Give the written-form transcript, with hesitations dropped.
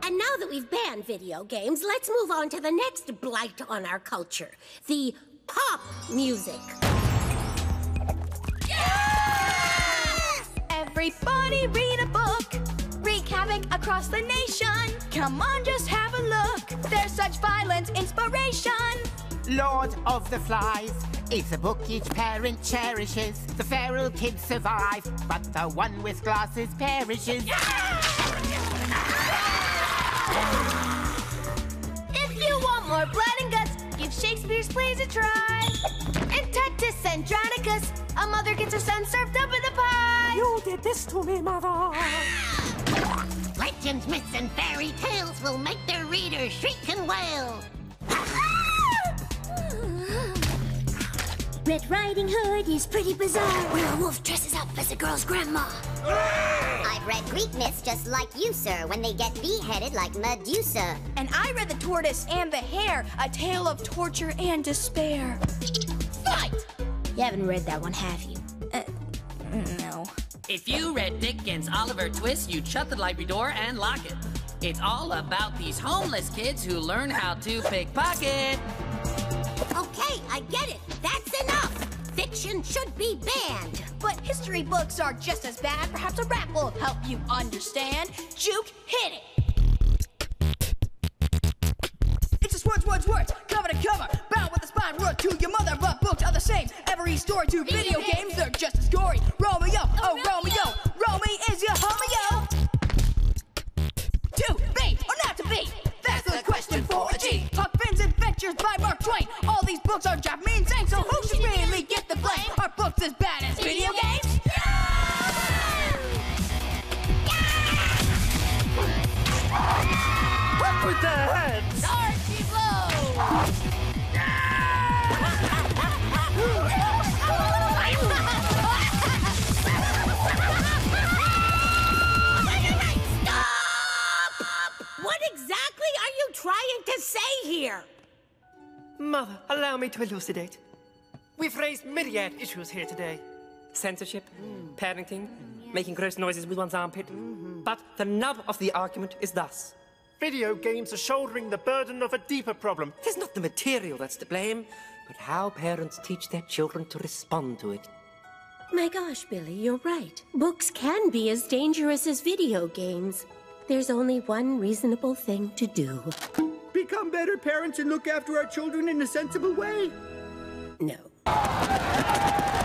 And now that we've banned video games, let's move on to the next blight on our culture. The pop music. Yes! Everybody read a book. Wreak havoc across the nation. Come on, just have a look. There's such violent inspiration. Lord of the Flies is a book each parent cherishes. The feral kids survive, but the one with glasses perishes. If you want more blood and guts, give Shakespeare's plays a try. In Titus Andronicus, a mother gets her son served up in a pie. You did this to me, Mother. Legends, myths, and fairy tales will make their readers shriek and wail. Red Riding Hood is pretty bizarre, where a wolf dresses up as a girl's grandma. I've read Greek myths just like you, sir, when they get beheaded like Medusa. And I read The Tortoise and the Hare, a tale of torture and despair. Fight! You haven't read that one, have you? No. If you read Dickens' Oliver Twist, you'd shut the library door and lock it. It's all about these homeless kids who learn how to pickpocket. Okay, I get it. That's enough. Fiction should be banned. But history books are just as bad. Perhaps a rap will help you understand. Juke, hit it! It's just words, cover to cover. Bound with the spine, run to your mother. But books are the same. Every story to video games, they're just as gory. Romeo, oh Romeo, Romeo is your homeo. To be or not to be? That's the question for a G. Huck Finn's Adventures by Mark Twain. All these books are drive me insane, so who should really get the blame? Are books as bad as video games? What with the heads? Archie blow! What exactly are you trying to say here? Mother, allow me to elucidate. We've raised myriad issues here today. Censorship, parenting, making gross noises with one's armpit. But the nub of the argument is thus. Video games are shouldering the burden of a deeper problem. It is not the material that's to blame, but how parents teach their children to respond to it. My gosh, Billy, you're right. Books can be as dangerous as video games. There's only one reasonable thing to do. Become better parents and look after our children in a sensible way. No.